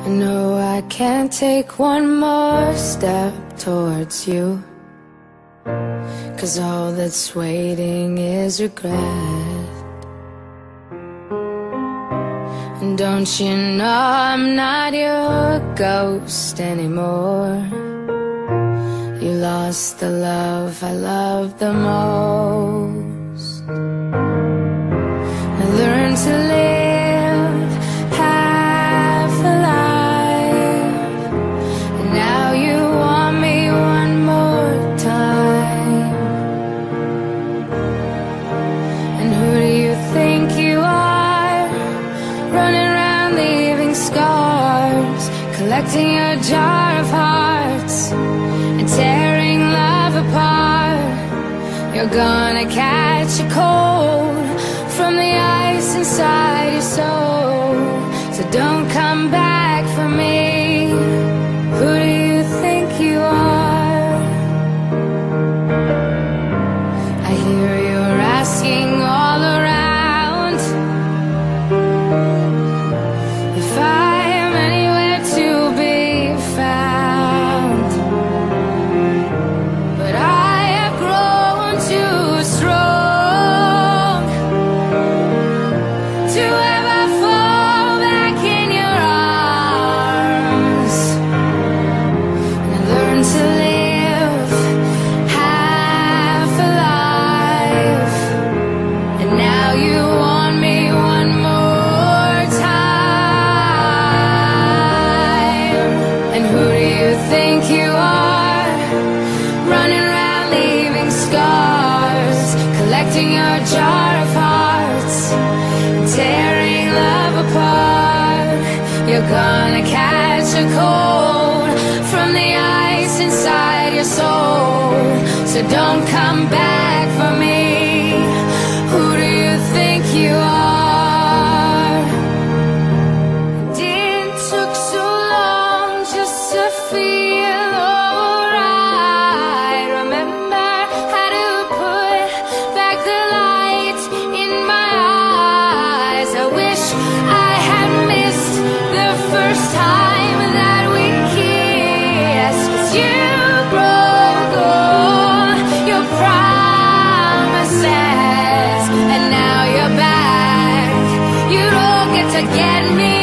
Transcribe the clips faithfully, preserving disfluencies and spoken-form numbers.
I know I can't take one more step towards you, 'cause all that's waiting is regret. And don't you know I'm not your ghost anymore? You lost the love I loved the most. I learned to live half alive, and now you want me one more time. And who do you think you are, running around leaving scars, collecting a jar of hearts and tearing love apart? You're gonna catch a cold from the ice inside your soul, so don't come back for me. Who do you think you are? I hear you're asking all around if I am anywhere to be found, but I have grown too strong to ever fall back in your arms. And I learned to live half alive, and now you want me one more time. And who do you think you are, running around leaving scars, collecting your jar of hearts and tearing love apart? You're gonna catch a cold from the ice inside your soul, so don't come back for me. Who do you think you are? It took so long just to feel alright. Remember how to put back the light in my eyes. I wish I had missed the first time that we kissed, 'cause you broke all your promises, and now you're back. You don't get to get me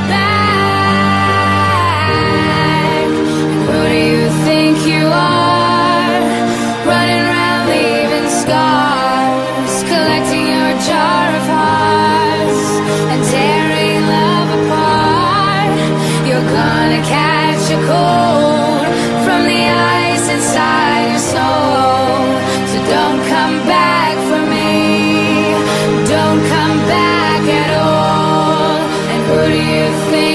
back. Who do you think you are, running around leaving scars, collecting your jar of hearts and tearing love apart? You're gonna catch a cold from the ice inside your soul, so don't come back for me. Don't come back at all. And who do you think